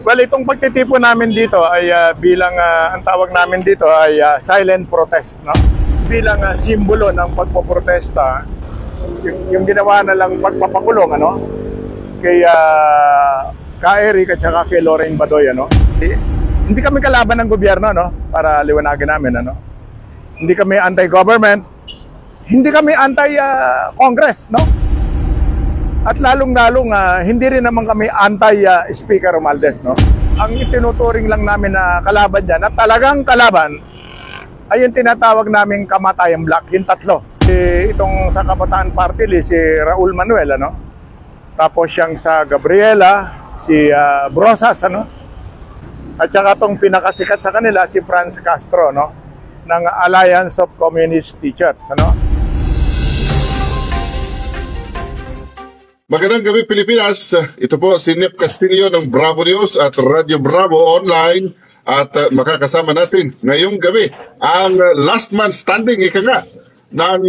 Well, itong pagtitipon namin dito ay bilang ang tawag namin dito ay silent protest, no? Bilang simbolo ng pagpoprotesta, yung ginawa na lang pagpapakulong, ano? Kay Eric at saka kay Lorraine Badoy, ano? Hindi kami kalaban ng gobyerno, no? Para liwanagin namin, ano? Hindi kami anti-government, hindi kami anti-Congress, no? At lalong-lalong hindi rin naman kami anti-Speaker Romualdez, no? Ang itinuturing lang namin na kalaban dyan, at talagang kalaban, ay yung tinatawag naming Kamatayan Black, yung tatlo. Itong sa Kabataan Party List, si Raul Manuel, ano? Tapos siyang sa Gabriela, si Brosas, ano? At saka itong pinakasikat sa kanila, si Franz Castro, no? Ng Alliance of Communist Teachers, ano? Magandang gabi Pilipinas, ito po si Nep Castillo ng Bravo News at Radio Bravo Online at makakasama natin ngayong gabi ang last man standing ika nga ng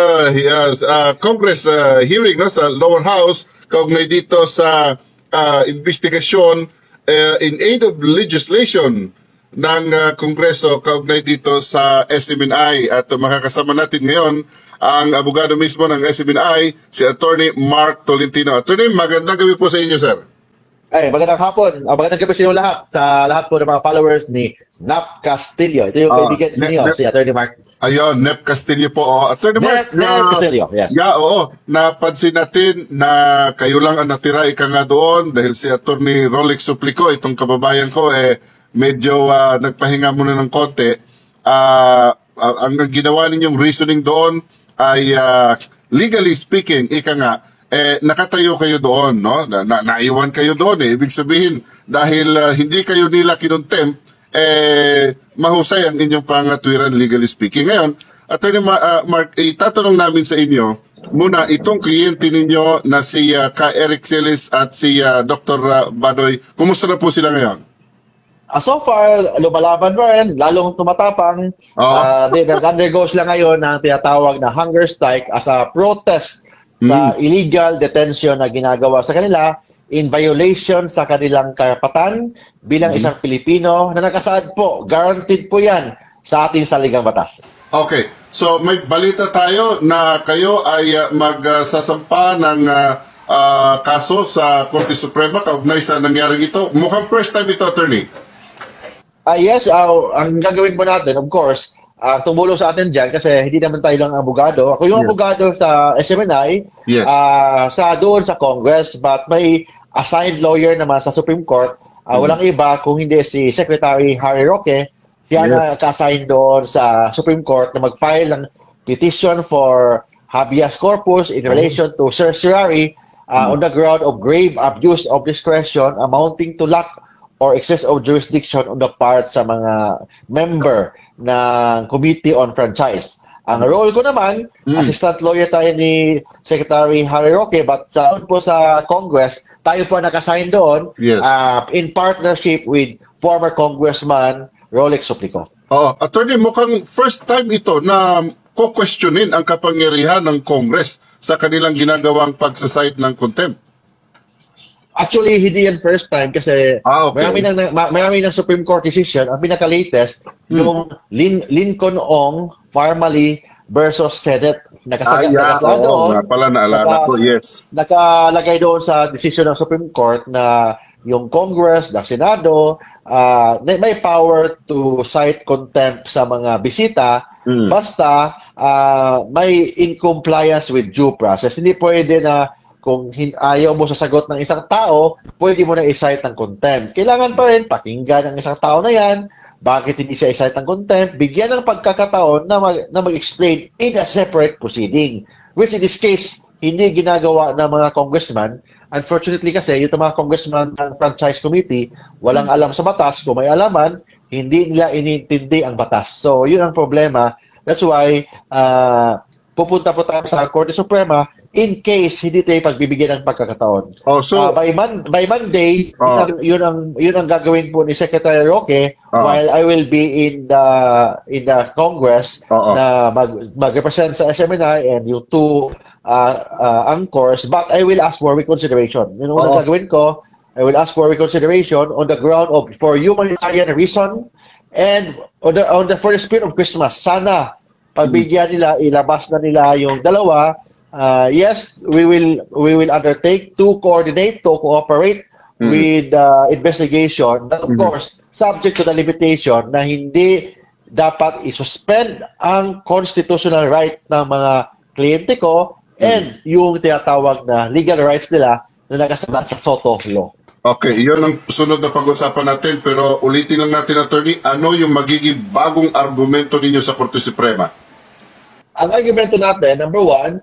Congress hearing, no, sa lower house kaugnay dito sa investigasyon in aid of legislation ng Kongreso kaugnay dito sa SMNI at makakasama natin ngayon ang abogado mismo ng SMNI, si Attorney Mark Tolentino. Attorney, magandang gabi po sa inyo, sir. Ay, magandang hapon. Magandang gabi sa inyo lahat. Sa lahat po ng mga followers ni Nep Castillo. Ito yung kaibigan ninyo, si Attorney Mark. Ayun, Nep Castillo po. Attorney Mark, Nep Castillo, yes. Yeah, oo. Napansin natin na kayo lang ang natira ika nga doon dahil si Attorney Rolex Suplico, itong kababayan ko, medyo nagpahinga muna ng konti. Ang ginawa ninyong reasoning doon ay legally speaking, ika nga, nakatayo kayo doon, no? Naiwan kayo doon, Ibig sabihin, dahil hindi kayo nila kinontempt, mahusay ang inyong pangatwiran legally speaking. Ngayon, Attorney Mark, itatanong namin sa inyo, muna, itong kliyente ninyo na si Ka Eric Celis at si Dr. Badoy, kumusta na po sila ngayon? So far, lumalaban pa rin, lalong tumatapang. Nag-undergo sila ngayon ng tinatawag na hunger strike as a protest sa illegal detention na ginagawa sa kanila in violation sa kanilang karapatan bilang isang Pilipino na nakasaad po, guaranteed po yan sa ating saligang batas. Okay, so may balita tayo na kayo ay magsasampa ng kaso sa Korte Suprema kaugnay sa nangyaring ito. Mukhang first time ito, Attorney. Yes, ang gagawin po natin, of course, tumulong sa atin dyan kasi hindi naman tayo lang abogado. Ako yung abogado sa SMNI, yes. Doon sa Congress, but may assigned lawyer naman sa Supreme Court. Walang iba kung hindi si Secretary Harry Roque. Siya naka-assign doon sa Supreme Court na mag-file ng petition for habeas corpus in relation to certiorari on the ground of grave abuse of discretion amounting to lack or excess of jurisdiction on the part sa mga member ng Committee on Franchise. Ang role ko naman, assistant lawyer tayo ni Secretary Harry Roque, but po sa Congress, tayo po nakasign doon in partnership with former Congressman Rolex Suplico. Attorney, mukhang first time ito na ko-questionin ang kapangyarihan ng Congress sa kanilang ginagawang pagsasite ng contempt. Actually, hindi yan first time kasi marami ng Supreme Court decision. Ang pinaka-latest, yung Lincoln Ong Farmally versus Senate. Naalala ko, yes. Nakalagay doon sa decision ng Supreme Court na yung Congress, the Senado, may power to cite contempt sa mga bisita basta may in compliance with due process. Hindi pwede na kung ayaw mo sa sagot ng isang tao, pwede mo na i-cite ng contempt. Kailangan pa rin pakinggan ng isang tao na yan, bakit hindi siya i-cite ng contempt, bigyan ng pagkakataon na mag-explain in a separate proceeding. Which in this case, hindi ginagawa ng mga congressman. Unfortunately kasi, yung mga congressman ng Franchise Committee, walang alam sa batas. Kung may alaman, hindi nila inintindi ang batas. So, yun ang problema. That's why, pupunta po tayo sa Korte Suprema in case hindi tayo pagbibigyan ng pagkakataon. By Monday, yun ang gagawin po ni Secretary Roque while I will be in the Congress na mag-represent sa SMNI and yung two anchors, but I will ask for reconsideration. Yun ang gagawin ko, I will ask for reconsideration on the ground of for humanitarian reason and for the spirit of Christmas. Sana pagbigyan nila, ilabas na nila yung dalawa. Yes, we will undertake to coordinate, to cooperate with investigation. But of course, subject to the limitation na hindi dapat i-suspend ang constitutional right ng mga kliyente ko and yung tinatawag na legal rights nila na nakasabat sa SOTO law. Okay, yun ang sunod na pag-usapan natin, pero ulitin lang natin, attorney, ano yung magiging bagong argumento ninyo sa Korte Suprema? Ang argumento natin, number one,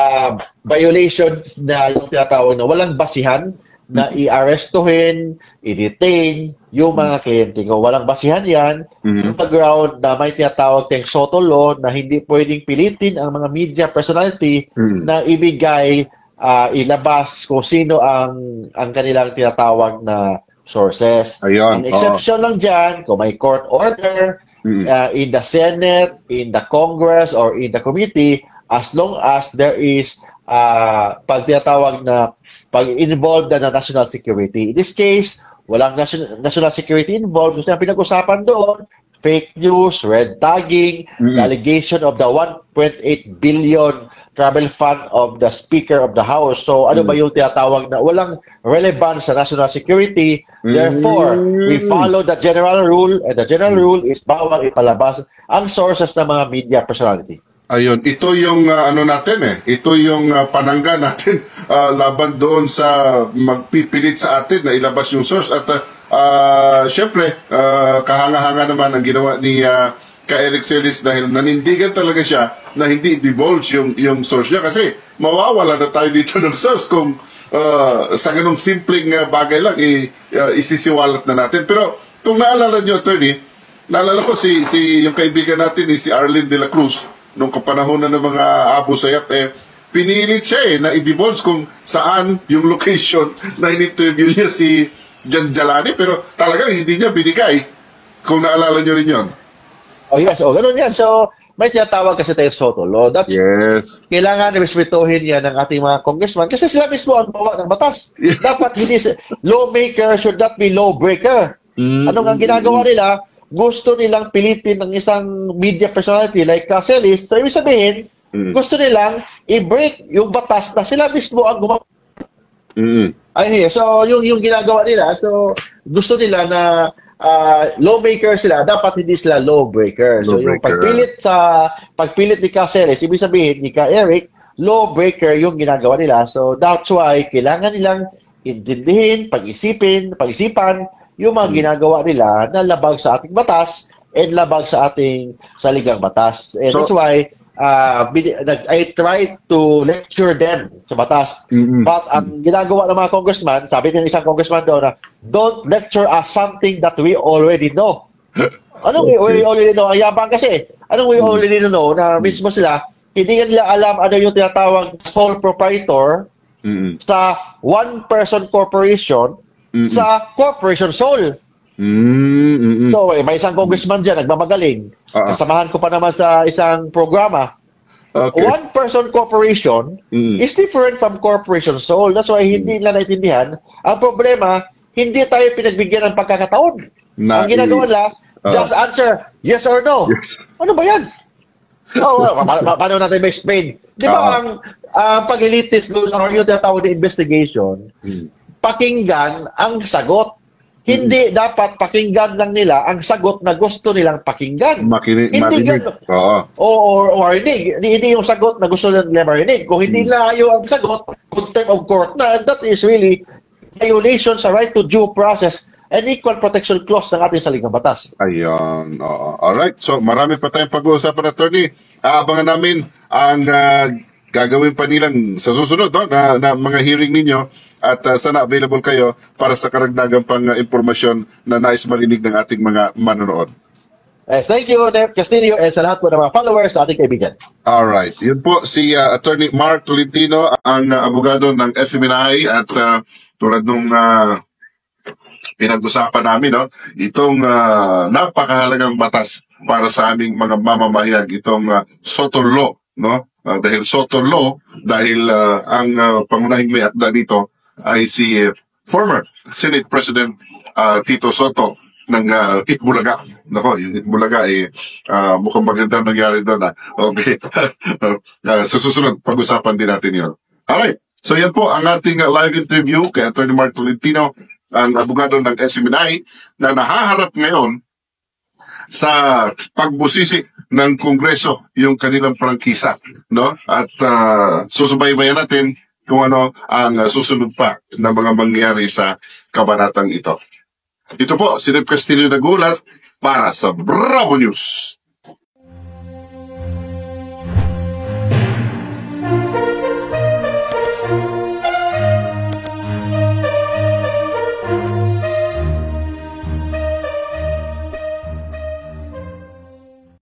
violation na yung tinatawag na walang basihan na i-arrestuhin, i-detain yung mga kliyente ko. Walang basihan yan. Yung ground na may tinatawag tayong SOTO law na hindi pwedeng pilitin ang mga media personality na ibigay ilabas kung sino ang kanilang tinatawag na sources. Ayun, Ang exception lang dyan, kung may court order in the Senate, in the Congress, or in the committee, as long as there is pag tinatawag na pag-involved na national security. In this case, walang national security involved. Gusto na pinag-usapan doon, fake news, red tagging, the allegation of the 1.8 billion travel fund of the Speaker of the House. So ano ba yung tinatawag na walang relevance sa national security? Therefore, we follow the general rule, and the general rule is bawal ipalabas ang sources ng mga media personality. Ayun, ito yung ano natin ito yung panangga natin laban doon sa magpipilit sa atin na ilabas yung source at syempre kahanga-hanga naman ang ginawa ni Eric Celis dahil nanindigan talaga siya na hindi divulge yung source niya kasi mawawala na tayo dito ng source kung sa ganung simpleng bagay lang isisiwalat na natin. Pero kung naalala niyo, attorney, naalala ko si yung kaibigan natin si Arlene de la Cruz nung kapanahonan ng mga Abu Sayyaf pinilit siya na i-divulge kung saan yung location na in-interview niya si Jan Jalani pero talagang hindi niya binigay kung naalala niyo rin yun. Oh yes, ganun yan. So, may tinatawag kasi tayo SOTO law. That's, yes. Kailangan respetuhin yan ng ating mga congressman kasi sila mismo ang bawa ng batas. Dapat hindi, lawmaker should not be lawbreaker. Anong ang ginagawa nila? Gusto nilang pilitin ng isang media personality like Celis. So, ibig sabihin, gusto nilang i-break yung batas na sila mismo ang gumawa. So, yung ginagawa nila, so, gusto nila na lawmaker sila, dapat hindi sila lawbreaker. So yung pagpilit ni Celis, ibig sabihin ni Eric, lawbreaker yung ginagawa nila. So that's why kailangan nilang intindihin, pag-isipan yung mga ginagawa nila na labag sa ating batas and labag sa ating saligang batas. And that's why I try to lecture them sa batas. But ang ginagawa ng mga congressman, sabi ng isang congressman daw na, don't lecture us something that we already know. Anong we already know? Ang yabang kasi. Anong we already know na mismo sila, hindi nila alam ano yung tinatawag sole proprietor sa one-person corporation sa corporation sole. So, may isang congressman dyan, nagmamagaling. Kasamahan ko pa naman sa isang programa. Okay. One-person corporation is different from corporation sole. That's why hindi nila naintindihan. Ang problema, hindi tayo pinagbigyan ng pagkakataon. Ang ginagawa nila, just answer, yes or no. Yes. Ano ba yan? Paano natin ma-explain? Di ba ang paglilitis doon or yung tinatawag na investigation, pakinggan ang sagot. Hindi dapat pakinggan lang nila ang sagot na gusto nilang pakinggan. Hindi o marinig. Hindi yung sagot na gusto nilang marinig. Kung hindi layo ang sagot, contempt of court na, that is really violation sa right to due process and equal protection clause ng ating saligang batas. Ayun. Alright. So, marami pa tayong pag-uusapan, attorney. Aabangan namin ang gagawin pa nilang sa susunod na mga hearing ninyo at sana available kayo para sa karagdagang pang impormasyon na nais marinig ng ating mga manonood. Yes, thank you, Nep Castillo, and sa lahat po ng mga followers sa ating kaibigan. Alright. Yun po si Attorney Mark Tolentino, ang abogado ng SMNI at tulad nung pinag-usapan namin, itong napakahalagang batas para sa aming mga mamamayan, itong SOTO law, dahil SOTO law, dahil ang pangunahing may akda dito ay si former Senate President Tito Soto ng Itbulaga. Nako, yung Itbulaga mukhang maganda nangyari doon. Okay. Sa susunod, pag-usapan din natin yun. Alright. So yan po ang ating live interview kay Atty. Mark Tolentino, ang abogado ng SMNI na nahaharap ngayon sa pagbusisi ng Kongreso yung kanilang prangkisa, no? At susubaybayan natin kung ano ang susunod pa na mga mangyayari sa kabanatang ito. Ito po, si Rep Castillo nagulat para sa Bravo News.